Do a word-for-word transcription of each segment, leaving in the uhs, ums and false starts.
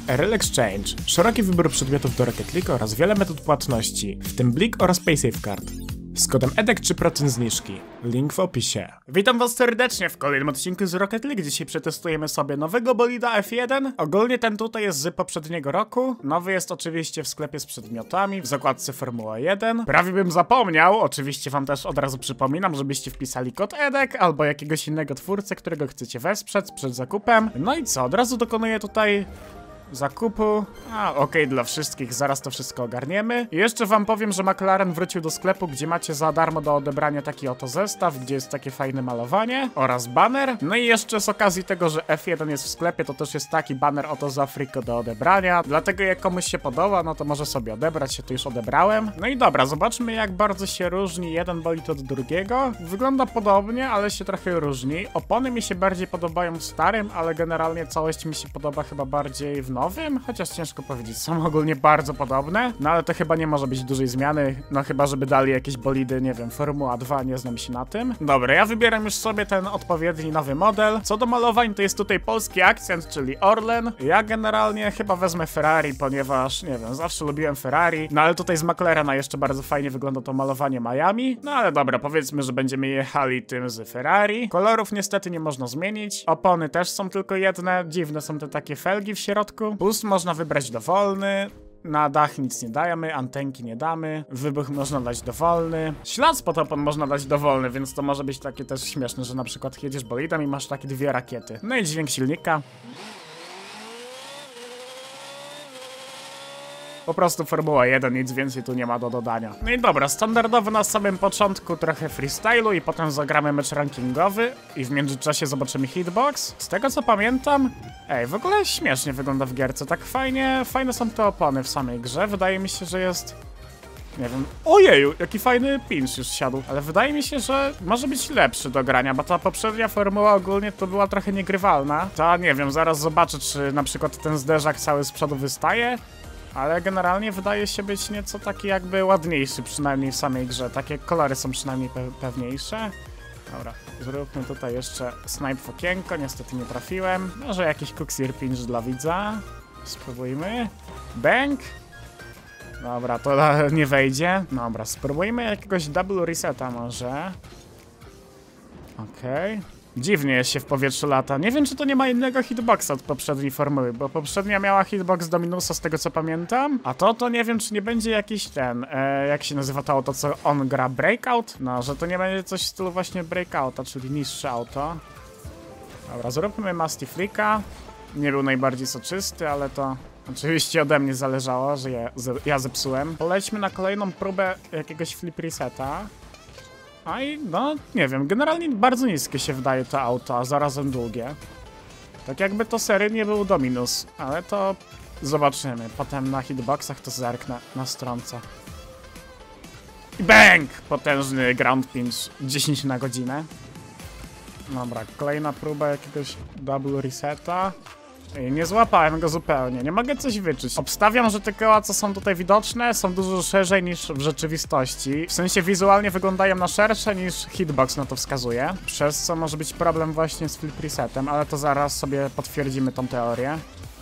R L Exchange. Szeroki wybór przedmiotów do Rocket League oraz wiele metod płatności, w tym Blik oraz PaySafeCard. Z kodem E D E K trzy procent zniżki. Link w opisie. Witam was serdecznie w kolejnym odcinku z Rocket League. Dzisiaj przetestujemy sobie nowego bolida F jeden. Ogólnie ten tutaj jest z poprzedniego roku. Nowy jest oczywiście w sklepie z przedmiotami, w zakładce Formuła jeden. Prawie bym zapomniał, oczywiście wam też od razu przypominam, żebyście wpisali kod E D E K albo jakiegoś innego twórcę, którego chcecie wesprzeć przed zakupem. No i co, od razu dokonuję tutaj zakupu. A, okej, okay, dla wszystkich, zaraz to wszystko ogarniemy. I jeszcze wam powiem, że McLaren wrócił do sklepu, gdzie macie za darmo do odebrania taki oto zestaw, gdzie jest takie fajne malowanie oraz baner. No i jeszcze z okazji tego, że F jeden jest w sklepie, to też jest taki baner oto z Afriko do odebrania. Dlatego jak komuś się podoba, no to może sobie odebrać, się to już odebrałem. No i dobra, zobaczmy jak bardzo się różni jeden bolid od drugiego. Wygląda podobnie, ale się trochę różni. Opony mi się bardziej podobają w starym, ale generalnie całość mi się podoba chyba bardziej w nowym, chociaż ciężko powiedzieć, są ogólnie bardzo podobne, no ale to chyba nie może być dużej zmiany, no chyba żeby dali jakieś bolidy, nie wiem, Formuła dwa, nie znam się na tym. Dobra, ja wybieram już sobie ten odpowiedni nowy model. Co do malowań, to jest tutaj polski akcent, czyli Orlen. Ja generalnie chyba wezmę Ferrari, ponieważ, nie wiem, zawsze lubiłem Ferrari, no ale tutaj z McLarena jeszcze bardzo fajnie wygląda to malowanie Miami, no ale dobra, powiedzmy, że będziemy jechali tym z Ferrari. Kolorów niestety nie można zmienić, opony też są tylko jedne, dziwne są te takie felgi w środku. Boost można wybrać dowolny, na dach nic nie dajemy, antenki nie damy, wybuch można dać dowolny, ślad spod opon można dać dowolny, więc to może być takie też śmieszne, że na przykład jedziesz bolidem i masz takie dwie rakiety. No i dźwięk silnika. Po prostu Formuła jeden, nic więcej tu nie ma do dodania. No i dobra, standardowo na samym początku trochę freestylu i potem zagramy mecz rankingowy i w międzyczasie zobaczymy hitbox. Z tego co pamiętam, ej, w ogóle śmiesznie wygląda w gierce, tak fajnie, fajne są te opony w samej grze, wydaje mi się, że jest... Nie wiem, ojeju, jaki fajny pinch już siadł, ale wydaje mi się, że może być lepszy do grania, bo ta poprzednia formuła ogólnie to była trochę niegrywalna. Ta, nie wiem, zaraz zobaczę, czy na przykład ten zderzak cały z przodu wystaje. Ale generalnie wydaje się być nieco taki jakby ładniejszy, przynajmniej w samej grze. Takie kolory są przynajmniej pe pewniejsze. Dobra, zróbmy tutaj jeszcze snipe w okienko, niestety nie trafiłem. Może jakiś Cooksier pinch dla widza. Spróbujmy. Bang! Dobra, to nie wejdzie. Dobra, spróbujmy jakiegoś double reseta może. Okej. Okay. Dziwnie się w powietrzu lata. Nie wiem, czy to nie ma innego hitboxa od poprzedniej formuły, bo poprzednia miała hitbox do minusa z tego co pamiętam, a to to nie wiem, czy nie będzie jakiś ten, e, jak się nazywa to auto, co on gra, breakout? No, że to nie będzie coś w stylu właśnie breakouta, czyli niższe auto. Dobra, zróbmy Mastiflika. Nie był najbardziej soczysty, ale to oczywiście ode mnie zależało, że ja, ja zepsułem. Polećmy na kolejną próbę jakiegoś flip reseta. A i no, nie wiem, generalnie bardzo niskie się wydaje to auto, a zarazem długie. Tak jakby to seryjnie był Dominus, ale to zobaczymy. Potem na hitboxach to zerknę na stronce. I bang! Potężny ground pinch, dziesięć na godzinę. Dobra, kolejna próba jakiegoś double reseta. Ej, nie złapałem go zupełnie, nie mogę coś wyczuć. Obstawiam, że te koła, co są tutaj widoczne, są dużo szerzej niż w rzeczywistości. W sensie wizualnie wyglądają na szersze niż hitbox na to wskazuje. Przez co może być problem właśnie z flip resetem, ale to zaraz sobie potwierdzimy tą teorię.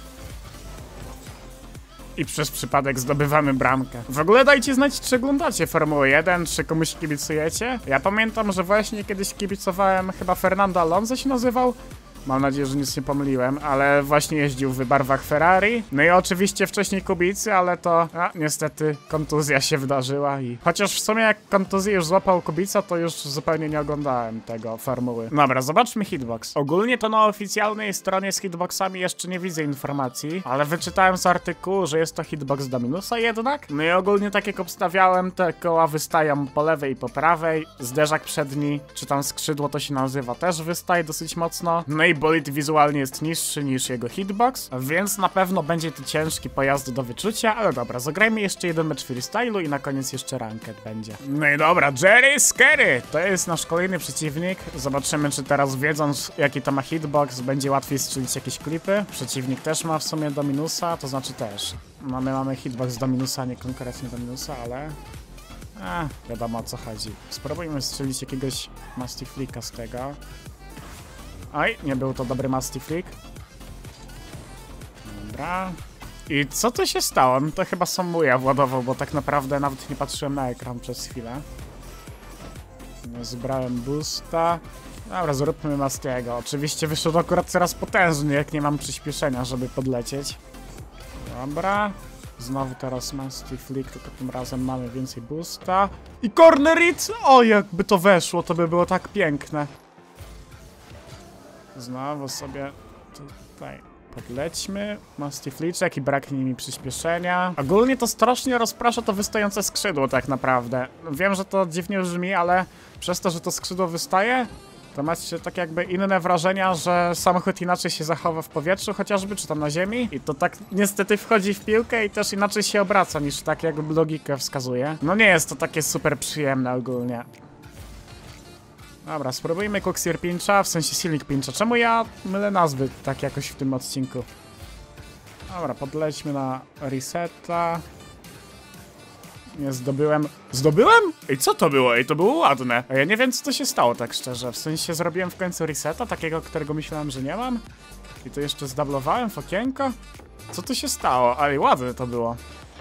I przez przypadek zdobywamy bramkę. W ogóle dajcie znać, czy oglądacie Formułę jeden, czy komuś kibicujecie. Ja pamiętam, że właśnie kiedyś kibicowałem, chyba Fernando Alonso się nazywał. Mam nadzieję, że nic nie pomyliłem, ale właśnie jeździł w barwach Ferrari. No i oczywiście wcześniej Kubicy, ale to a, niestety kontuzja się wydarzyła i... Chociaż w sumie jak kontuzję już złapał Kubica, to już zupełnie nie oglądałem tego formuły. Dobra, zobaczmy hitbox. Ogólnie to na oficjalnej stronie z hitboxami jeszcze nie widzę informacji, ale wyczytałem z artykułu, że jest to hitbox do minusa jednak. No i ogólnie tak jak obstawiałem, te koła wystają po lewej i po prawej. Zderzak przedni, czy tam skrzydło to się nazywa, też wystaje dosyć mocno. No i bolid wizualnie jest niższy niż jego hitbox, więc na pewno będzie to ciężki pojazd do wyczucia, ale dobra, zagrajmy jeszcze jeden mecz freestylu i na koniec jeszcze ranked będzie. No i dobra, Jerry Scary! To jest nasz kolejny przeciwnik. Zobaczymy, czy teraz wiedząc jaki to ma hitbox, będzie łatwiej strzelić jakieś klipy. Przeciwnik też ma w sumie do minusa, to znaczy też. No my mamy hitbox do minusa, nie konkretnie do minusa, ale... A, wiadomo o co chodzi. Spróbujmy strzelić jakiegoś Mastiflika z tego. Oj, nie był to dobry Mastiflik. Dobra. I co to się stało? No to chyba Samuja władował, bo tak naprawdę nawet nie patrzyłem na ekran przez chwilę. No, zebrałem boosta. Dobra, zróbmy Mastiego. Oczywiście wyszedł akurat coraz potężny, jak nie mam przyspieszenia, żeby podlecieć. Dobra. Znowu teraz Masty Flick, tylko tym razem mamy więcej boosta. I Corner Hit! O, jakby to weszło, to by było tak piękne. Znowu sobie tutaj podlećmy. Masty Fliczek i braknie mi przyspieszenia. Ogólnie to strasznie rozprasza to wystające skrzydło tak naprawdę. Wiem, że to dziwnie brzmi, ale przez to, że to skrzydło wystaje, to macie tak jakby inne wrażenia, że samochód inaczej się zachowa w powietrzu chociażby, czy tam na ziemi. I to tak niestety wchodzi w piłkę i też inaczej się obraca, niż tak jakby logikę wskazuje. No nie jest to takie super przyjemne ogólnie. Dobra, spróbujmy Quicksir Pincha, w sensie Silnik Pincha. Czemu ja mylę nazwy tak jakoś w tym odcinku? Dobra, podlećmy na reseta. Nie zdobyłem. Zdobyłem? Ej, co to było? Ej, to było ładne. A ja nie wiem, co to się stało, tak szczerze. W sensie zrobiłem w końcu reseta, takiego, którego myślałem, że nie mam. I to jeszcze zdublowałem w okienko. Co tu się stało? Ale ładne to było.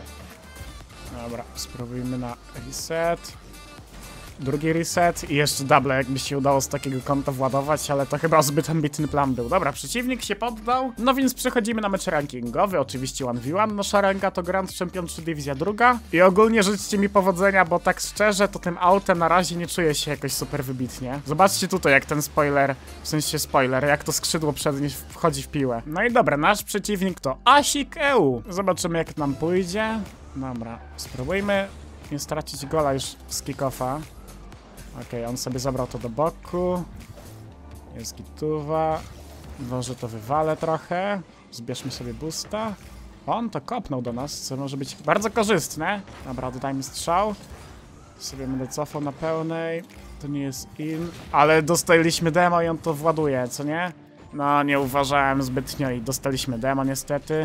Dobra, spróbujmy na reset. Drugi reset i jeszcze double, jakby się udało z takiego konta władować, ale to chyba zbyt ambitny plan był. Dobra, przeciwnik się poddał, no więc przechodzimy na mecz rankingowy, oczywiście jeden w jeden. Nasza ranga to Grand Championship Dywizja druga. I ogólnie życzcie mi powodzenia, bo tak szczerze to tym autem na razie nie czuję się jakoś super wybitnie. Zobaczcie tutaj, jak ten spoiler, w sensie spoiler, jak to skrzydło przednie wchodzi w piłę. No i dobra, nasz przeciwnik to Asik E U. Zobaczymy, jak nam pójdzie. Dobra, spróbujmy nie stracić gola już z kick-offa. Okej, okay, on sobie zabrał to do boku. Jest gituwa. Może to wywalę trochę. Zbierzmy sobie boosta. On to kopnął do nas, co może być bardzo korzystne. Dobra, dodajmy strzał. Sobie będę cofał na pełnej. To nie jest in. Ale dostaliśmy demo i on to właduje, co nie? No, nie uważałem zbytnio i dostaliśmy demo niestety.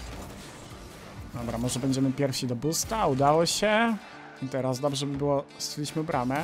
Dobra, może będziemy pierwsi do boosta. Udało się. I teraz dobrze by było, strzeliliśmy bramę.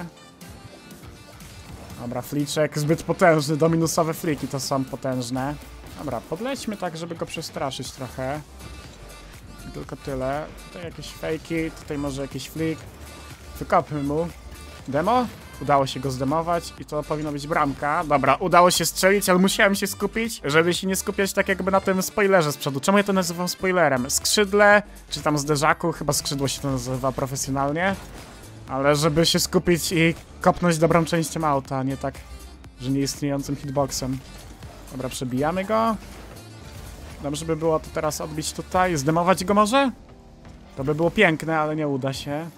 Dobra, fliczek zbyt potężny, dominusowe fliki to są potężne. Dobra, podlećmy tak, żeby go przestraszyć trochę. I tylko tyle. Tutaj jakieś fejki, tutaj może jakiś flik. Wykopmy mu. Demo? Udało się go zdemować i to powinno być bramka. Dobra, udało się strzelić, ale musiałem się skupić, żeby się nie skupiać tak jakby na tym spoilerze z przodu. Czemu ja to nazywam spoilerem? Skrzydle, czy tam zderzaku, chyba skrzydło się to nazywa profesjonalnie. Ale żeby się skupić i kopnąć dobrą częścią auta, a nie tak, że nieistniejącym hitboxem. Dobra, przebijamy go. Dobrze by było to teraz odbić tutaj, zdemować go może? To by było piękne, ale nie uda się.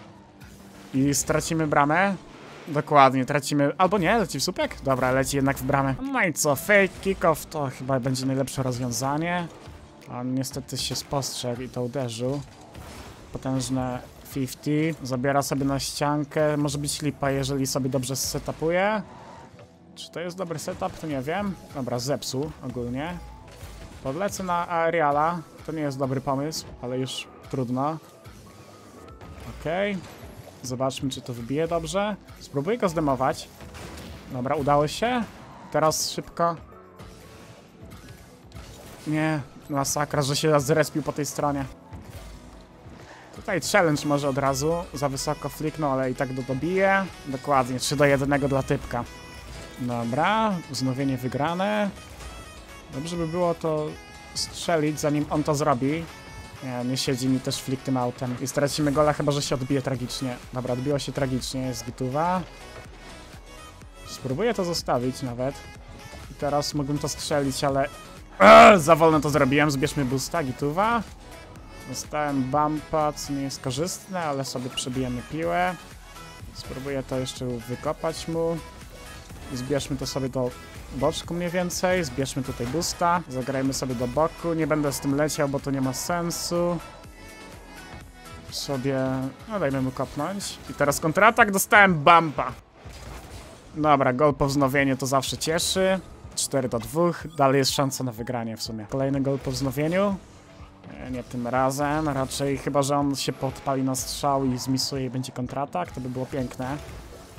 I stracimy bramę. Dokładnie, tracimy... Albo nie, leci w słupek? Dobra, leci jednak w bramę. No i co, fake kick-off to chyba będzie najlepsze rozwiązanie. On niestety się spostrzegł i to uderzył. Potężne pięćdziesiąt. Zabiera sobie na ściankę. Może być lipa, jeżeli sobie dobrze setupuje. Czy to jest dobry setup? To nie wiem. Dobra, zepsuł ogólnie. Podlecę na aeriala. To nie jest dobry pomysł, ale już trudno. Okej. Okay. Zobaczmy, czy to wybije dobrze. Spróbuję go zdemować. Dobra, udało się. Teraz szybko. Nie, masakra, że się zrespił po tej stronie. Tutaj challenge może od razu. Za wysoko fliknął, ale i tak do dobije. Dokładnie, trzy do jednego dla typka. Dobra, wznowienie wygrane. Dobrze by było to strzelić, zanim on to zrobi. Nie, nie siedzi mi też flik tym autem. I stracimy gola, chyba że się odbije tragicznie. Dobra, odbiło się tragicznie, jest gituwa. Spróbuję to zostawić nawet. I teraz mógłbym to strzelić, ale... Eee, za wolno to zrobiłem, zbierzmy boosta, gituwa. Dostałem bumpa, co nie jest korzystne, ale sobie przebijemy piłę. Spróbuję to jeszcze wykopać mu. Zbierzmy to sobie do boczku mniej więcej. Zbierzmy tutaj boosta. Zagrajmy sobie do boku. Nie będę z tym leciał, bo to nie ma sensu. Sobie... No dajmy mu kopnąć. I teraz kontratak. Dostałem bumpa. Dobra, gol po wznowieniu to zawsze cieszy. cztery do dwóch. Dalej jest szansa na wygranie w sumie. Kolejny gol po wznowieniu. Nie, nie tym razem. Raczej chyba, że on się podpali na strzał i zmisuje i będzie kontratak. To by było piękne.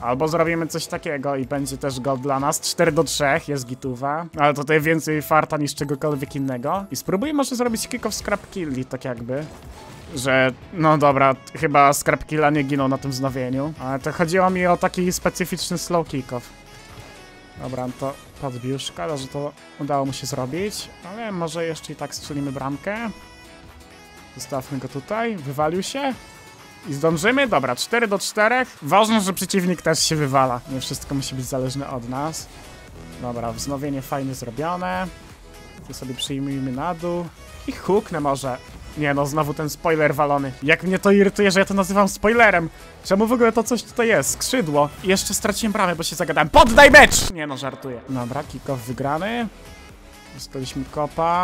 Albo zrobimy coś takiego i będzie też gol dla nas. cztery do trzech jest gituwa. Ale tutaj więcej farta niż czegokolwiek innego. I spróbuję może zrobić kick-off scrap killi, tak jakby. Że, no dobra, chyba scrap killa nie ginął na tym wznowieniu. Ale to chodziło mi o taki specyficzny slow kick-off. Dobra, no to podbił. Szkoda, że to udało mu się zrobić. Ale może jeszcze i tak strzelimy bramkę. Zostawmy go tutaj. Wywalił się. I zdążymy? Dobra, cztery do czterech. Ważne, że przeciwnik też się wywala. Nie wszystko musi być zależne od nas. Dobra, wznowienie fajnie zrobione. Tu sobie przyjmijmy na dół. I huknę może. Nie no, znowu ten spoiler walony. Jak mnie to irytuje, że ja to nazywam spoilerem. Czemu w ogóle to coś tutaj jest? Skrzydło. I jeszcze straciłem bramę, bo się zagadałem. Poddaj mecz! Nie no, żartuję. Dobra, kick-off wygrany. Dostaliśmy kopa.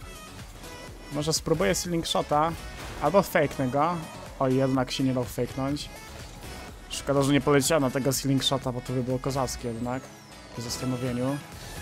Może spróbuję ceiling shota. Albo fakenę go. Oj, jednak się nie dał fakenąć. Szkoda, że nie poleciano tego ceiling shota, bo to by było kozackie jednak. Po zastanowieniu.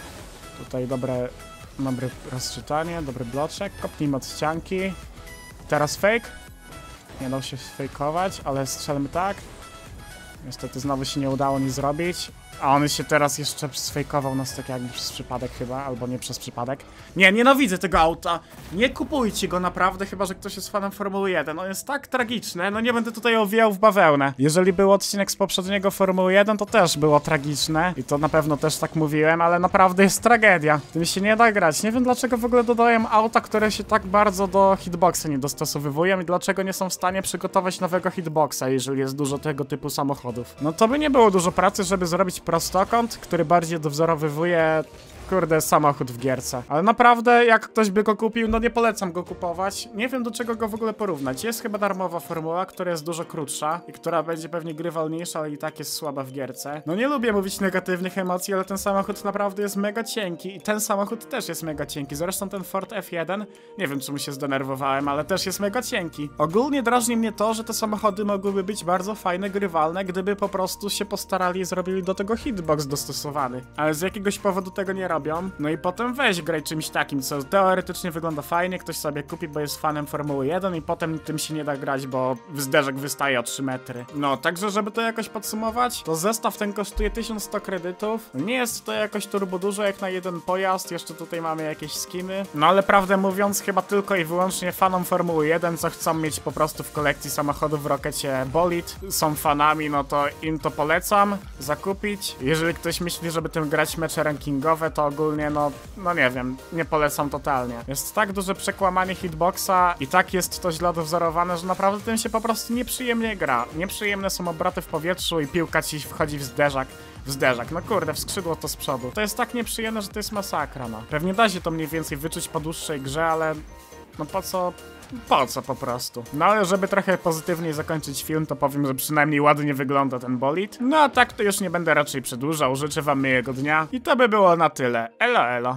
Tutaj dobre, dobre rozczytanie, dobry bloczek. Kopnijmy od ścianki. Teraz fake. Nie dał się fejkować, ale strzelmy tak. Niestety znowu się nie udało nic zrobić. A on się teraz jeszcze sfejkował nas tak jakby przez przypadek chyba, albo nie przez przypadek. Nie, nienawidzę tego auta. Nie kupujcie go naprawdę, chyba że ktoś jest fanem Formuły jeden. On jest tak tragiczny, no nie będę tutaj owijał w bawełnę. Jeżeli był odcinek z poprzedniego Formuły jeden, to też było tragiczne. I to na pewno też tak mówiłem, ale naprawdę jest tragedia. Tym się nie da grać. Nie wiem dlaczego w ogóle dodają auta, które się tak bardzo do hitboxa nie dostosowywują i dlaczego nie są w stanie przygotować nowego hitboxa, jeżeli jest dużo tego typu samochodów. No to by nie było dużo pracy, żeby zrobić prostokąt, który bardziej dowzorowywuje, kurde, samochód w gierce. Ale naprawdę, jak ktoś by go kupił, no nie polecam go kupować. Nie wiem, do czego go w ogóle porównać. Jest chyba darmowa formuła, która jest dużo krótsza i która będzie pewnie grywalniejsza, ale i tak jest słaba w gierce. No nie lubię mówić negatywnych emocji, ale ten samochód naprawdę jest mega cienki i ten samochód też jest mega cienki. Zresztą ten Ford F jeden, nie wiem czemu się zdenerwowałem, ale też jest mega cienki. Ogólnie drażni mnie to, że te samochody mogłyby być bardzo fajne, grywalne, gdyby po prostu się postarali i zrobili do tego hitbox dostosowany. Ale z jakiegoś powodu tego nie robią. No i potem weź graj czymś takim, co teoretycznie wygląda fajnie, ktoś sobie kupi, bo jest fanem Formuły jeden i potem tym się nie da grać, bo zderzak wystaje o trzy metry. No, także żeby to jakoś podsumować, to zestaw ten kosztuje tysiąc sto kredytów. Nie jest to jakoś turbo dużo jak na jeden pojazd, jeszcze tutaj mamy jakieś skiny. No ale prawdę mówiąc, chyba tylko i wyłącznie fanom Formuły jeden, co chcą mieć po prostu w kolekcji samochodów w Rockecie bolid, są fanami, no to im to polecam zakupić. Jeżeli ktoś myśli, żeby tym grać mecze rankingowe, to ogólnie no, no nie wiem, nie polecam totalnie. Jest tak duże przekłamanie hitboxa i tak jest to źle dowzorowane, że naprawdę tym się po prostu nieprzyjemnie gra. Nieprzyjemne są obroty w powietrzu i piłka ci wchodzi w zderzak. W zderzak, no kurde, w skrzydło to z przodu. To jest tak nieprzyjemne, że to jest masakra, no. Pewnie da się to mniej więcej wyczuć po dłuższej grze, ale no po co... Po co po prostu? No ale żeby trochę pozytywniej zakończyć film, to powiem, że przynajmniej ładnie wygląda ten bolid. No a tak to już nie będę raczej przedłużał, życzę wam miłego dnia i to by było na tyle. Elo elo.